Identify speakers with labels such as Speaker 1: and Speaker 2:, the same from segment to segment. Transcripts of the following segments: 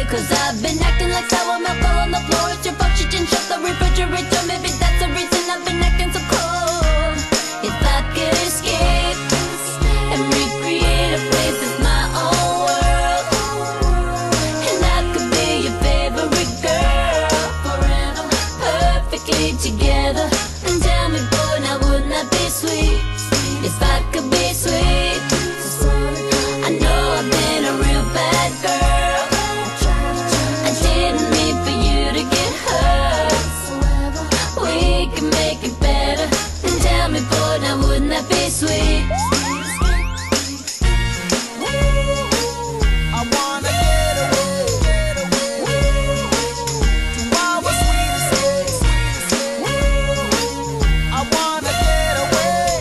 Speaker 1: Cause I've been acting like sour milk all on the floor. It's your fault you didn't shut the refrigerator. Maybe that's the reason I've been acting so cold. If I could escape and recreate a place that's my own world, and I could be your favorite girl forever, perfectly together. And tell me, boy, now wouldn't that be sweet? If I could be sweet. I know I've been a real bad girl. I didn't mean for you to get hurt. We can make it better. And tell me, boy, now wouldn't that be sweet?
Speaker 2: I wanna get away to our sweetest days. I wanna get away,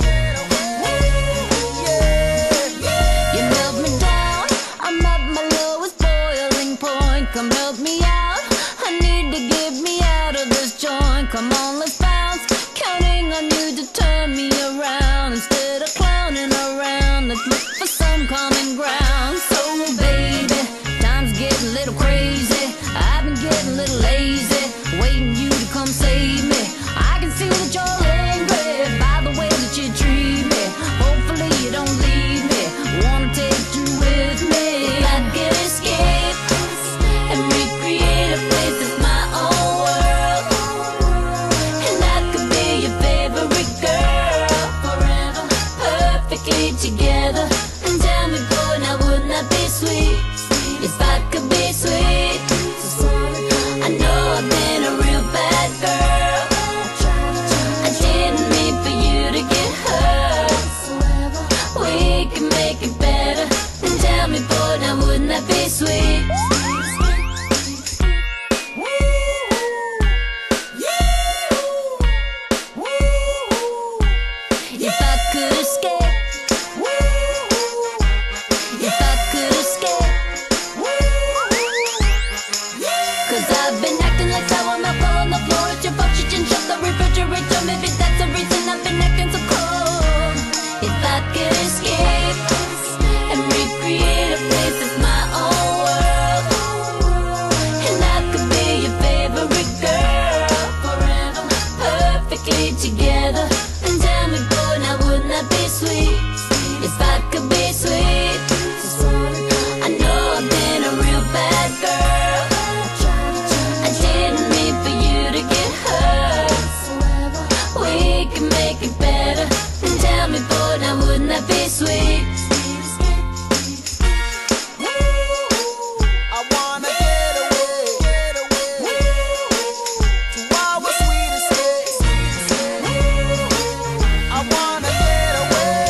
Speaker 2: yeah.
Speaker 1: You melt me down, I'm at my lowest boiling point. Come help me out, I need to get me out of this joint. Come on, let's bounce, counting on you to turn me around. Instead of clowning around, let's look for some common ground. So baby, time's getting a little crazy. I've been getting a little lazy, waiting you to come save me. I can see that you're angry by the way that you treat me. Hopefully you don't leave me, wanna take you with me. If I could escape and recreate a place that's my own world, and I could be your favorite girl forever, perfectly together. And tell me, boy, now wouldn't that be sweet? If I could be sweet. I know I've been a real bad girl. I didn't mean for you to get hurt. We can make it better. And tell me, boy, now wouldn't that be sweet? If I could escape, if I could escape, cause I've been acting like sour milk all on the floor. It's your fault you didn't shut the refrigerator. Maybe that's the reason I've been acting so cold. If I could escape and recreate a place that's my own world, and I could be your favorite girl forever, perfectly together. And tell me, boy, now wouldn't that be sweet? If I could be sweet. I know I've been a real bad girl. I didn't mean for you to get hurt. We can make it better. And tell me, boy, now wouldn't that be sweet?
Speaker 2: I wanna get away to our sweetest days. I wanna get away,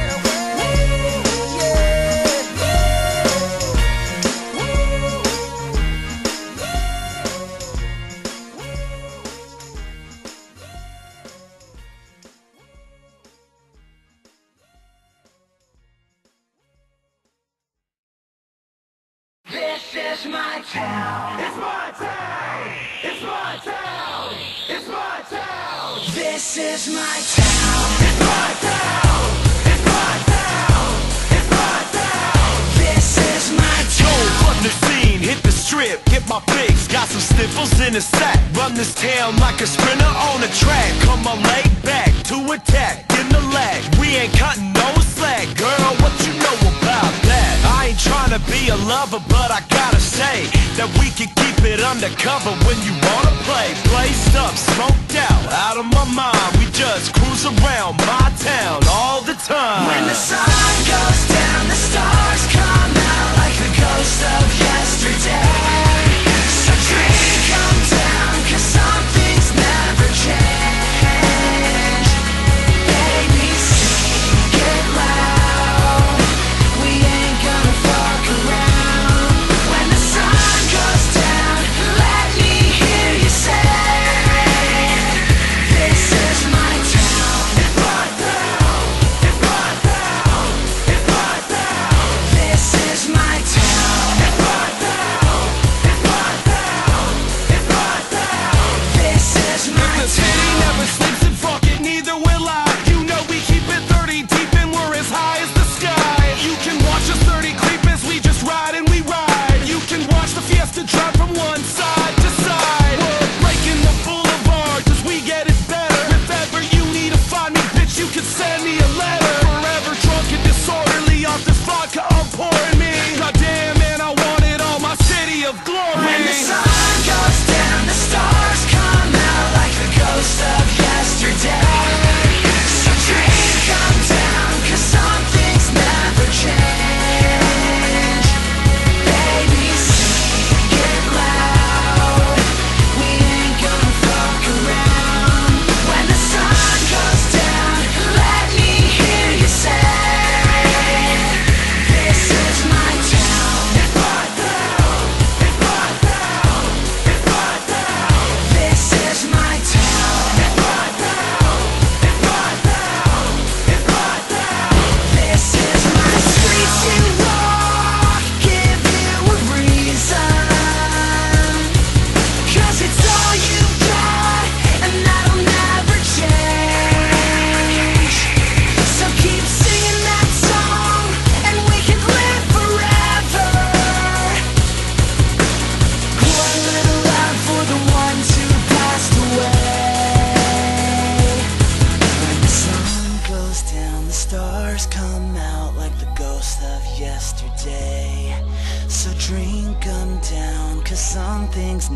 Speaker 3: This is my town. It's my town. It's my town. It's my town. This is my town. It's my town. It's my town. It's my town. This is my town.
Speaker 4: Run the scene, hit the strip, get my fix. Got some sniffles in a sack. Run this town like a sprinter on a track. Come on, lay back to attack in the lag. We ain't cutting no slack, girl. What you know about that? I ain't trying to be a lover, but I gotta say that we can keep it undercover when you wanna play. Blazed up, smoked out of my mind. We just cruise around my town all the time.
Speaker 3: When the sun goes down, the stars come out like the ghost of yesterday. So drink 'em down, 'cause some things never change. Baby, sing it loud. We ain't gonna fuck around. When the sun goes down, let me hear you say, this is my town. It's my town. It's my town.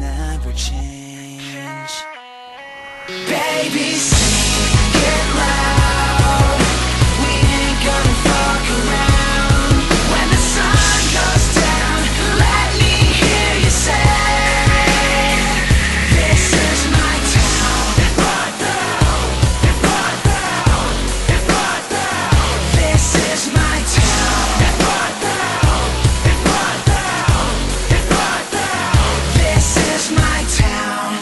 Speaker 3: never change. Baby, sing it loud. We ain't gonna fuck around. When the sun goes down, let me hear you say, this is my town. This is my town. This is my town.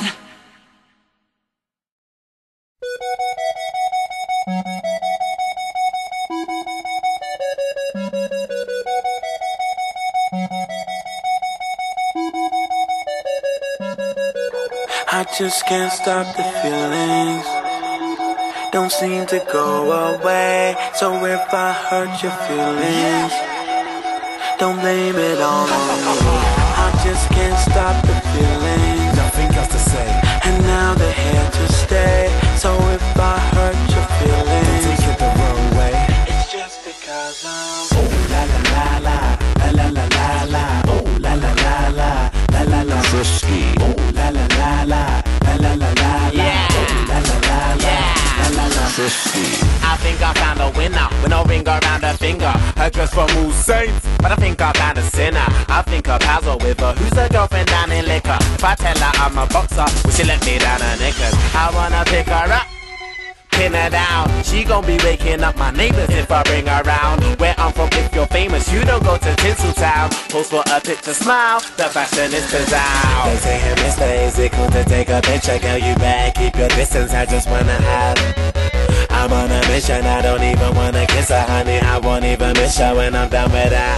Speaker 2: I just can't stop the feelings, don't seem to go away. So if I hurt your feelings, don't blame it all on me. I just can't stop the feelings,
Speaker 4: Nothing else to say.
Speaker 2: and now they're here to stay. So if I hurt your
Speaker 4: Don't
Speaker 2: feelings,
Speaker 4: take it the wrong way.
Speaker 2: it's just because I'm la la la la la la la la la. Oh la la la la la la la.
Speaker 4: Frisky.
Speaker 2: Oh la la la la la la la la.
Speaker 5: Yeah.
Speaker 2: Oh la la la la la la la.
Speaker 4: Frisky.
Speaker 5: I think I found a winner with no ring around her finger. Her dress from all saints, but I think I found a sinner. I think her pals are with her. Who's her girlfriend down in liquor? If I tell her I'm a boxer, will she let me down her knickers? I wanna pick her up, pin her down. She gon' be waking up my neighbors if I bring her round. Where I'm from, if you're famous, you don't go to Tinseltown. Post for a picture, smile, the fashionistas out.
Speaker 6: They say, hey, Mr. Is it cool to take a picture? Girl, you back, keep your distance, I just wanna have. I'm on a mission, I don't even wanna kiss her, honey. I won't even miss her when I'm done with that.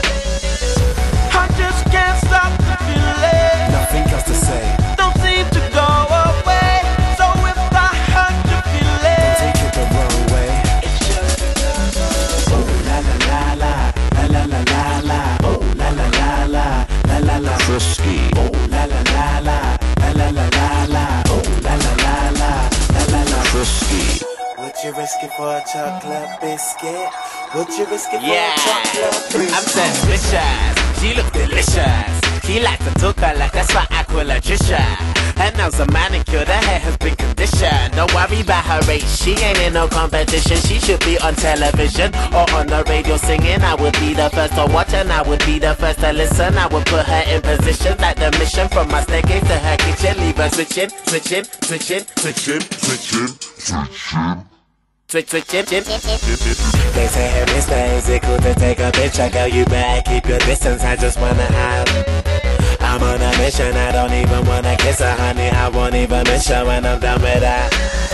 Speaker 2: I just can't stop the feeling,
Speaker 4: Nothing else to say.
Speaker 2: don't seem to go away. So if I hurt your
Speaker 4: Don't
Speaker 2: feelings,
Speaker 4: take it the wrong way.
Speaker 2: it's just because I'm oh la la la la la la la la. Oh la la la la la la la.
Speaker 4: Frisky.
Speaker 2: Oh la la la la la la la la. Oh la la la la la la la.
Speaker 4: Frisky.
Speaker 6: Would you risk it for a chocolate biscuit? Would you risk it for
Speaker 5: Yeah,
Speaker 6: a chocolate
Speaker 5: I'm
Speaker 6: biscuit?
Speaker 5: suspicious. She looks delicious. She likes to talk her like that's why I call her Trisha. Her nails are manicured, her hair has been conditioned. Don't worry about her race, she ain't in no competition. She should be on television or on the radio singing. I would be the first to watch and I would be the first to listen. I would put her in position like the mission from my staircase to her kitchen. Leave her switching, switching, switching, switching, switching, switching. Switch, switch, switch, switch.
Speaker 6: They say, hey, Mr. Is it cool to take a picture? Girl, you back, keep your distance, I just wanna have. I'm on a mission, I don't even wanna kiss her, honey. I won't even miss her when I'm done with that.